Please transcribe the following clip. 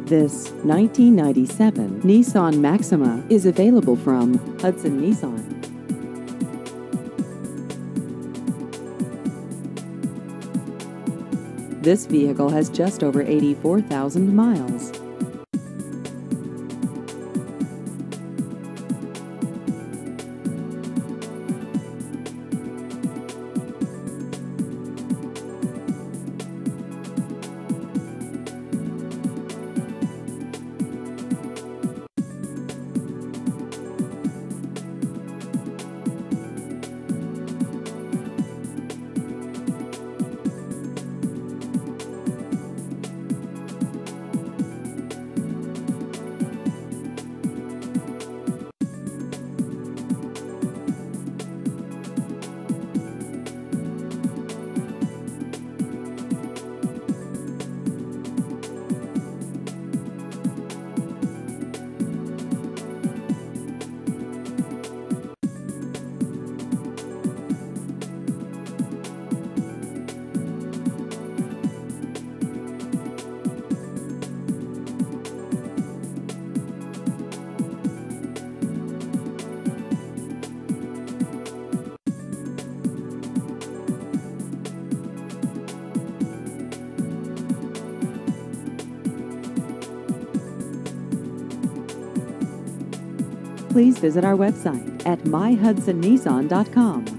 This 1997 Nissan Maxima is available from Hudson Nissan. This vehicle has just over 84,000 miles. Please visit our website at myhudsonnissan.com.